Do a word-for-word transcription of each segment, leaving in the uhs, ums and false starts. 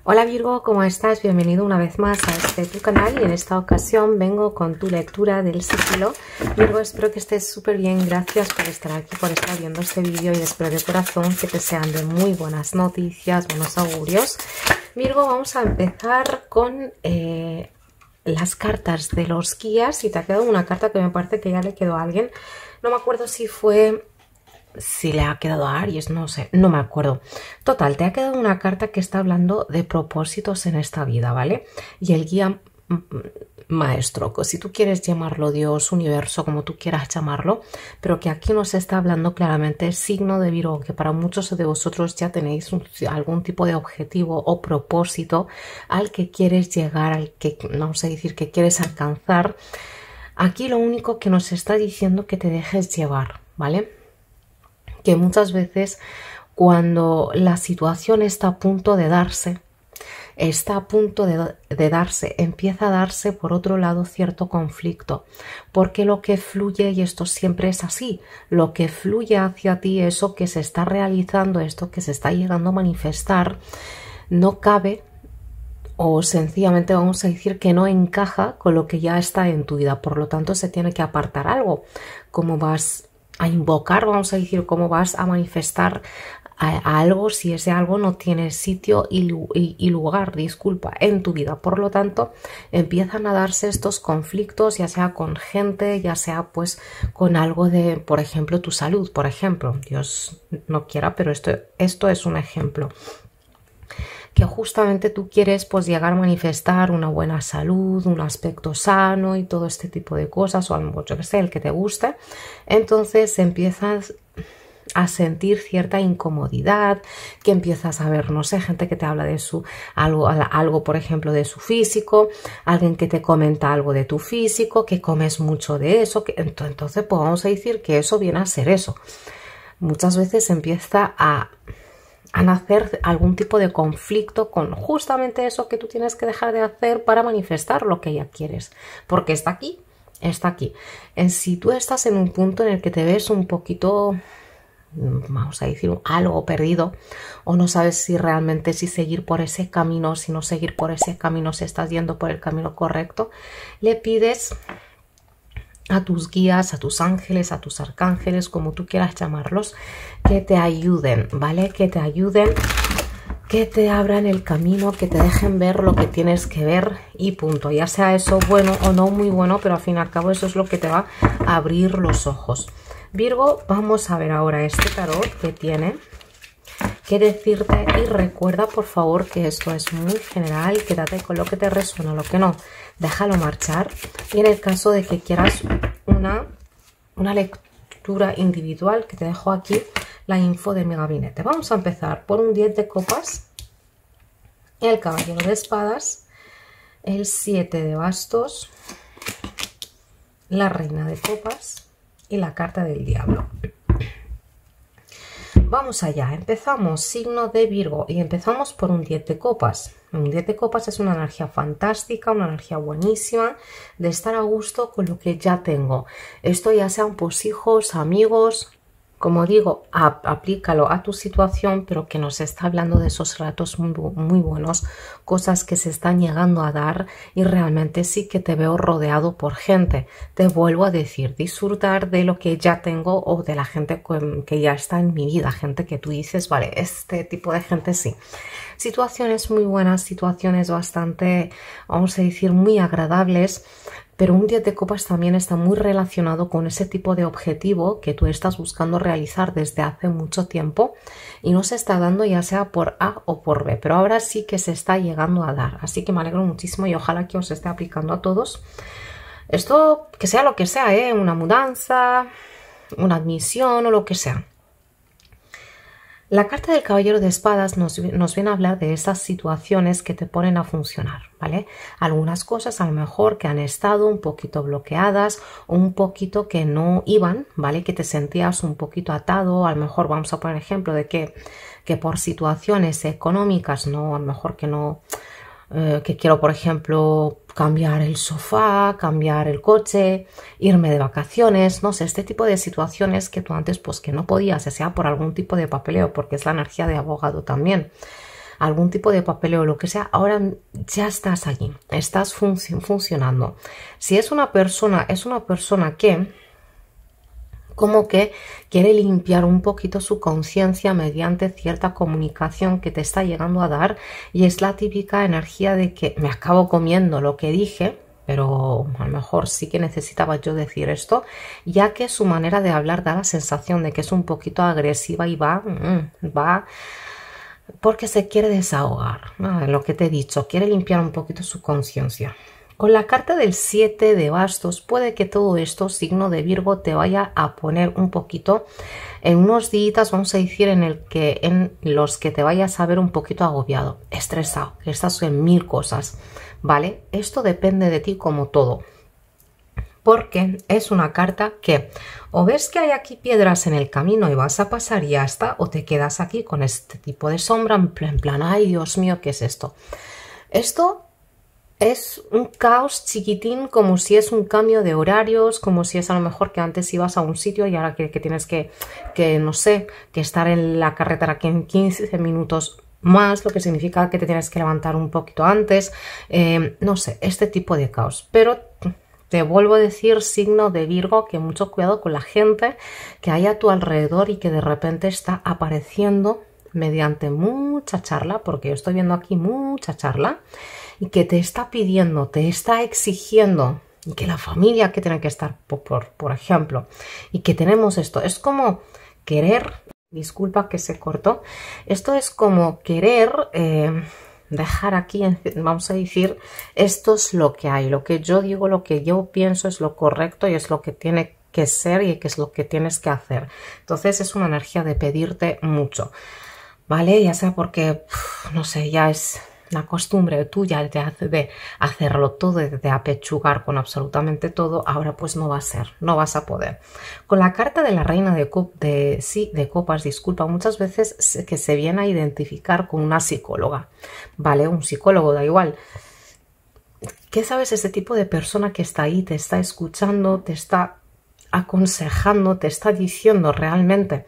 Hola Virgo, ¿cómo estás? Bienvenido una vez más a este tu canal y en esta ocasión vengo con tu lectura del sigilo. Virgo, espero que estés súper bien, gracias por estar aquí, por estar viendo este vídeo y espero de corazón que te sean de muy buenas noticias, buenos augurios. Virgo, vamos a empezar con eh, las cartas de los guías y te ha quedado una carta que me parece que ya le quedó a alguien. No me acuerdo si fue... si le ha quedado a Aries, no sé, no me acuerdo. Total, te ha quedado una carta que está hablando de propósitos en esta vida, ¿vale? Y el guía maestro, si tú quieres llamarlo Dios, universo, como tú quieras llamarlo, pero que aquí nos está hablando claramente signo de Virgo, que para muchos de vosotros ya tenéis un, algún tipo de objetivo o propósito al que quieres llegar, al que, no sé decir, que quieres alcanzar. Aquí lo único que nos está diciendo que te dejes llevar, ¿vale? Que muchas veces cuando la situación está a punto de darse, está a punto de, de darse, empieza a darse por otro lado cierto conflicto, porque lo que fluye, y esto siempre es así, lo que fluye hacia ti, eso que se está realizando, esto que se está llegando a manifestar, no cabe o sencillamente vamos a decir que no encaja con lo que ya está en tu vida, por lo tanto se tiene que apartar algo. ¿Cómo vas a invocar, vamos a decir, cómo vas a manifestar a, a algo si ese algo no tiene sitio y, y, y lugar, disculpa, en tu vida? Por lo tanto, empiezan a darse estos conflictos, ya sea con gente, ya sea pues con algo de, por ejemplo, tu salud, por ejemplo. Dios no quiera, pero esto, esto es un ejemplo. Que justamente tú quieres pues llegar a manifestar una buena salud, un aspecto sano y todo este tipo de cosas, o algo, yo que sé, el que te guste. Entonces empiezas a sentir cierta incomodidad, que empiezas a ver, no sé, gente que te habla de su algo, algo por ejemplo de su físico, alguien que te comenta algo de tu físico, que comes mucho de eso, que entonces pues vamos a decir que eso viene a ser eso. Muchas veces empieza a a nacer algún tipo de conflicto con justamente eso que tú tienes que dejar de hacer para manifestar lo que ya quieres, porque está aquí, está aquí. En, si tú estás en un punto en el que te ves un poquito, vamos a decir, algo perdido, o no sabes si realmente si seguir por ese camino, si no seguir por ese camino, si estás yendo por el camino correcto, le pides a tus guías, a tus ángeles, a tus arcángeles, como tú quieras llamarlos, que te ayuden, ¿vale? Que te ayuden, que te abran el camino, que te dejen ver lo que tienes que ver y punto. Ya sea eso bueno o no muy bueno, pero al fin y al cabo eso es lo que te va a abrir los ojos. Virgo, vamos a ver ahora este tarot que tiene que decirte, y recuerda por favor que esto es muy general, quédate con lo que te resuena, lo que no, déjalo marchar. Y en el caso de que quieras una, una lectura individual, que te dejo aquí la info de mi gabinete. Vamos a empezar por un diez de copas, el caballero de espadas, el siete de bastos, la reina de copas y la carta del diablo. Vamos allá, empezamos signo de Virgo y empezamos por un diez de copas. Un diez de copas es una energía fantástica, una energía buenísima de estar a gusto con lo que ya tengo. Esto ya sean pues hijos, amigos, como digo, a, aplícalo a tu situación, pero que nos está hablando de esos ratos muy, muy buenos, cosas que se están llegando a dar y realmente sí que te veo rodeado por gente. Te vuelvo a decir, disfrutar de lo que ya tengo o de la gente que ya está en mi vida, gente que tú dices, vale, este tipo de gente sí. Situaciones muy buenas, situaciones bastante, vamos a decir, muy agradables. Pero un diez de copas también está muy relacionado con ese tipo de objetivo que tú estás buscando realizar desde hace mucho tiempo y no se está dando ya sea por A o por B, pero ahora sí que se está llegando a dar. Así que me alegro muchísimo y ojalá que os esté aplicando a todos. Esto, que sea lo que sea, ¿eh? Una mudanza, una admisión o lo que sea. La carta del caballero de espadas nos, nos viene a hablar de esas situaciones que te ponen a funcionar, ¿vale? Algunas cosas a lo mejor que han estado un poquito bloqueadas o un poquito que no iban, ¿vale? Que te sentías un poquito atado, a lo mejor vamos a poner ejemplo de que, que por situaciones económicas, no, a lo mejor que no... Eh, que quiero, por ejemplo, cambiar el sofá, cambiar el coche, irme de vacaciones, no sé, este tipo de situaciones que tú antes pues que no podías, ya sea por algún tipo de papeleo, porque es la energía de abogado también. algún tipo de papeleo o lo que sea, ahora ya estás allí, estás func- funcionando. Si es una persona, es una persona que como que quiere limpiar un poquito su conciencia mediante cierta comunicación que te está llegando a dar, y es la típica energía de que me acabo comiendo lo que dije, pero a lo mejor sí que necesitaba yo decir esto, ya que su manera de hablar da la sensación de que es un poquito agresiva y va, va porque se quiere desahogar, ¿no? Lo que te he dicho, quiere limpiar un poquito su conciencia. Con la carta del siete de bastos puede que todo esto, signo de Virgo, te vaya a poner un poquito en unos días, vamos a decir, en, el que, en los que te vayas a ver un poquito agobiado, estresado, que estás en mil cosas, ¿vale? Esto depende de ti como todo, porque es una carta que o ves que hay aquí piedras en el camino y vas a pasar y ya está, o te quedas aquí con este tipo de sombra en plan, en plan ay Dios mío, ¿qué es esto? Esto es un caos chiquitín, como si es un cambio de horarios, como si es a lo mejor que antes ibas a un sitio y ahora que, que tienes que, que, no sé, que estar en la carretera que en quince minutos más, lo que significa que te tienes que levantar un poquito antes, eh, no sé, este tipo de caos. Pero te vuelvo a decir, signo de Virgo, que mucho cuidado con la gente que hay a tu alrededor y que de repente está apareciendo mediante mucha charla, porque yo estoy viendo aquí mucha charla, y que te está pidiendo, te está exigiendo, y que la familia que tiene que estar, por, por, por ejemplo, y que tenemos esto, es como querer, disculpa que se cortó, esto es como querer eh, dejar aquí, vamos a decir, esto es lo que hay, lo que yo digo, lo que yo pienso es lo correcto y es lo que tiene que ser y que es lo que tienes que hacer. Entonces es una energía de pedirte mucho, ¿vale? Ya sea porque, no sé, ya es la costumbre tuya de, hace, de hacerlo todo, de, de apechugar con absolutamente todo, ahora pues no va a ser, no vas a poder. Con la carta de la reina de, cop, de, sí, de copas, disculpa, muchas veces que se viene a identificar con una psicóloga, ¿vale? Un psicólogo, da igual. ¿Qué sabes? Ese tipo de persona que está ahí, te está escuchando, te está aconsejando, te está diciendo realmente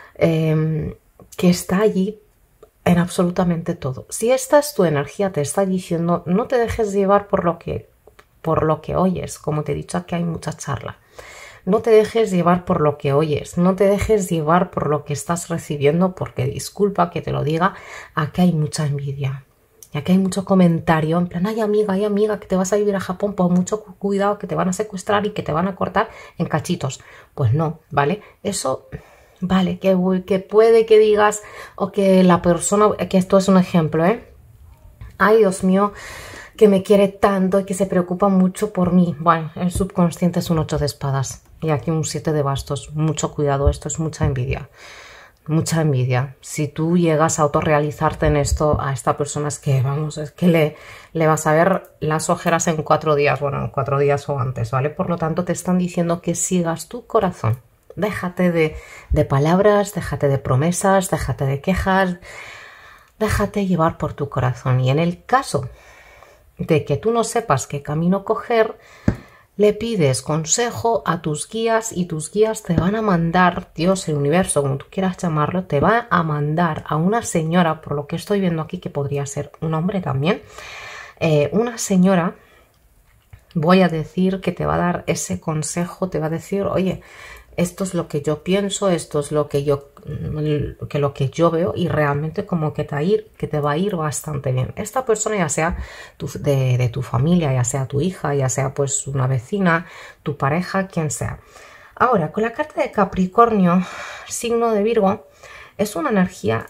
eh, que está allí en absolutamente todo. Si esta es tu energía, te está diciendo, no te dejes llevar por lo que, por lo que oyes. Como te he dicho, aquí hay mucha charla. No te dejes llevar por lo que oyes, no te dejes llevar por lo que estás recibiendo, porque disculpa que te lo diga, aquí hay mucha envidia. Y aquí hay mucho comentario, en plan, ay amiga, ay amiga, que te vas a vivir a Japón, pues mucho cuidado, que te van a secuestrar y que te van a cortar en cachitos. Pues no, ¿vale? Eso... Vale, que, que puede que digas, o que la persona, que esto es un ejemplo, ¿eh? Ay, Dios mío, que me quiere tanto y que se preocupa mucho por mí. Bueno, el subconsciente es un ocho de espadas y aquí un siete de bastos. Mucho cuidado, esto es mucha envidia. Mucha envidia. Si tú llegas a autorrealizarte en esto, a esta persona es que, vamos, es que le, le vas a ver las ojeras en cuatro días, bueno, en cuatro días o antes, ¿vale? Por lo tanto, te están diciendo que sigas tu corazón. Déjate de, de palabras, déjate de promesas, déjate de quejas, déjate llevar por tu corazón. Y en el caso de que tú no sepas qué camino coger, le pides consejo a tus guías y tus guías te van a mandar, Dios, el universo, como tú quieras llamarlo, te va a mandar a una señora, por lo que estoy viendo aquí, que podría ser un hombre también, eh, una señora, voy a decir, que te va a dar ese consejo, te va a decir, oye, esto es lo que yo pienso, esto es lo que yo, que lo que yo veo, y realmente como que te, va a ir, que te va a ir bastante bien. Esta persona, ya sea tu, de, de tu familia, ya sea tu hija, ya sea pues una vecina, tu pareja, quien sea. Ahora, con la carta de Capricornio, signo de Virgo, es una energía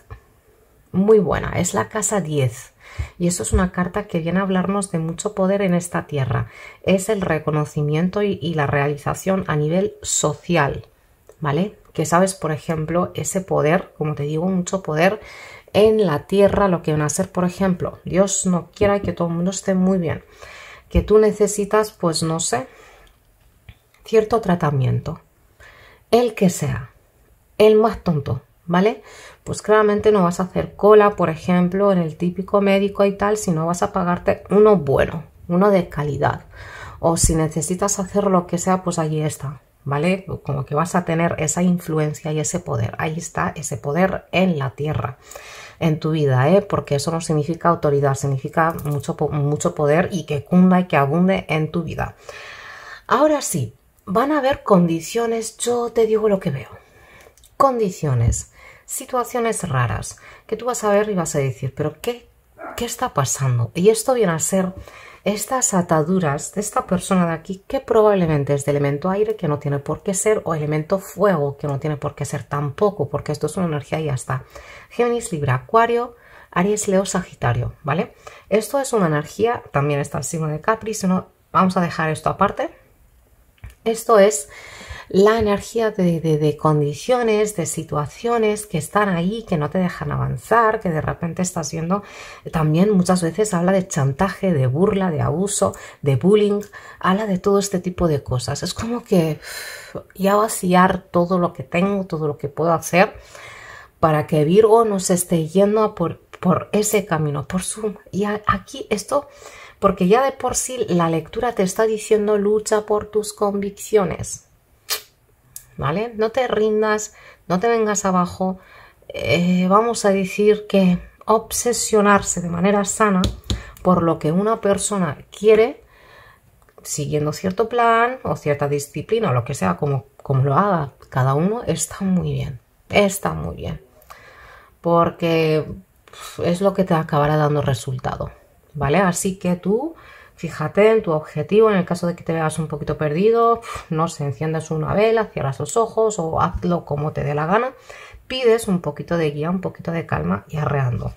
muy buena, es la casa diez. Y eso es una carta que viene a hablarnos de mucho poder en esta tierra. Es el reconocimiento y, y la realización a nivel social, ¿vale? Que sabes, por ejemplo, ese poder, como te digo, mucho poder en la tierra, lo que van a ser, por ejemplo, Dios no quiera que todo el mundo esté muy bien, que tú necesitas, pues no sé, cierto tratamiento, el que sea, el más tonto, ¿vale? Pues claramente no vas a hacer cola, por ejemplo, en el típico médico y tal, sino vas a pagarte uno bueno, uno de calidad. O si necesitas hacer lo que sea, pues allí está, ¿vale? Como que vas a tener esa influencia y ese poder. Ahí está ese poder en la tierra. en tu vida, ¿eh? Porque eso no significa autoridad, significa mucho, mucho poder y que cunda y que abunde en tu vida. Ahora sí, van a haber condiciones, yo te digo lo que veo. Condiciones, situaciones raras, que tú vas a ver y vas a decir, pero ¿qué, qué está pasando? Y esto viene a ser estas ataduras de esta persona de aquí, que probablemente es de elemento aire, que no tiene por qué ser, o elemento fuego, que no tiene por qué ser tampoco, porque esto es una energía y ya está. Géminis, Libra, Acuario, Aries, Leo, Sagitario, ¿vale? Esto es una energía, también está el signo de Capri, sino vamos a dejar esto aparte. Esto es la energía de, de, de condiciones, de situaciones que están ahí, que no te dejan avanzar, que de repente estás viendo. También muchas veces habla de chantaje, de burla, de abuso, de bullying, habla de todo este tipo de cosas. Es como que uff, ya vaciar todo lo que tengo, todo lo que puedo hacer para que Virgo no se esté yendo por, por ese camino, por su... Y aquí esto... Porque ya de por sí la lectura te está diciendo lucha por tus convicciones, ¿vale? No te rindas, no te vengas abajo. Eh, vamos a decir que obsesionarse de manera sana por lo que una persona quiere, siguiendo cierto plan o cierta disciplina o lo que sea, como, como lo haga cada uno, está muy bien, está muy bien. Porque es lo que te acabará dando resultado. ¿Vale? Así que tú fíjate en tu objetivo, en el caso de que te veas un poquito perdido, no sé, enciendes una vela, cierras los ojos o hazlo como te dé la gana, pides un poquito de guía, un poquito de calma y arreando.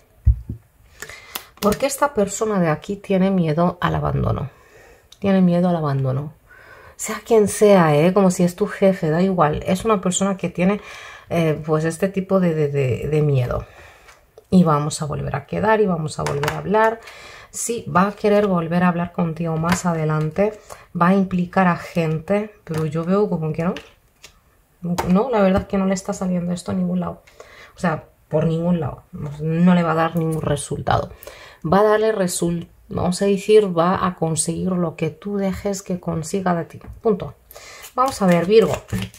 Porque esta persona de aquí tiene miedo al abandono, tiene miedo al abandono, sea quien sea, ¿eh? Como si es tu jefe, da igual, es una persona que tiene eh, pues este tipo de, de, de, de miedo. Y vamos a volver a quedar y vamos a volver a hablar. Sí, va a querer volver a hablar contigo más adelante, va a implicar a gente, pero yo veo como que no. No, la verdad es que no le está saliendo esto a ningún lado. O sea, por ningún lado. No le va a dar ningún resultado. Va a darle resultado, vamos a decir, va a conseguir lo que tú dejes que consiga de ti. Punto. Vamos a ver, Virgo.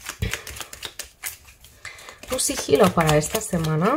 Tu sigilo para esta semana.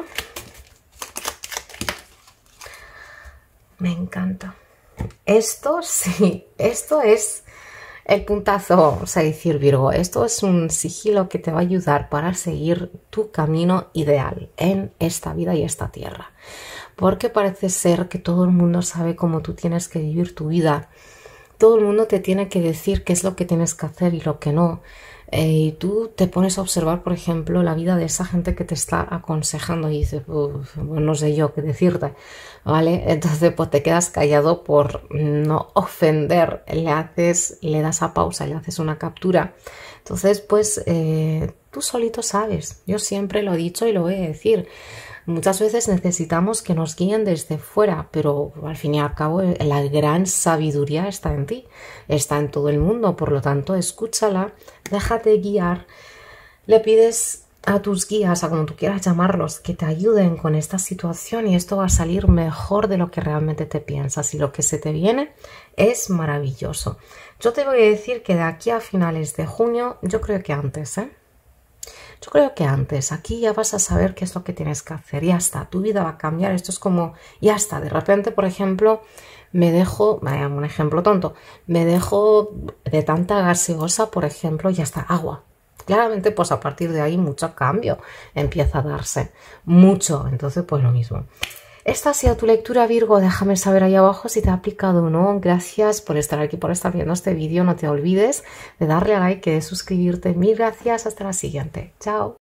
Me encanta. Esto sí, esto es el puntazo, vamos a decir, Virgo. Esto es un sigilo que te va a ayudar para seguir tu camino ideal en esta vida y esta tierra. Porque parece ser que todo el mundo sabe cómo tú tienes que vivir tu vida. Todo el mundo te tiene que decir qué es lo que tienes que hacer y lo que no. Eh, y tú te pones a observar, por ejemplo, la vida de esa gente que te está aconsejando y dices, bueno, no sé yo qué decirte, ¿vale? Entonces pues te quedas callado por no ofender, le haces, le das a pausa, le haces una captura. Entonces pues eh, tú solito sabes, yo siempre lo he dicho y lo voy a decir. Muchas veces necesitamos que nos guíen desde fuera, pero al fin y al cabo la gran sabiduría está en ti, está en todo el mundo, por lo tanto escúchala, déjate guiar, le pides a tus guías, a como tú quieras llamarlos, que te ayuden con esta situación y esto va a salir mejor de lo que realmente te piensas y lo que se te viene es maravilloso. Yo te voy a decir que de aquí a finales de junio, yo creo que antes, ¿eh? Yo creo que antes, aquí ya vas a saber qué es lo que tienes que hacer, ya está, tu vida va a cambiar, esto es como, ya está, de repente, por ejemplo, me dejo, vaya, un ejemplo tonto, me dejo de tanta gaseosa, por ejemplo, ya está, agua. Claramente, pues a partir de ahí mucho cambio empieza a darse, mucho, entonces pues lo mismo. Esta ha sido tu lectura, Virgo. Déjame saber ahí abajo si te ha aplicado o no. Gracias por estar aquí, por estar viendo este vídeo. No te olvides de darle a like, de suscribirte. Mil gracias. Hasta la siguiente. Chao.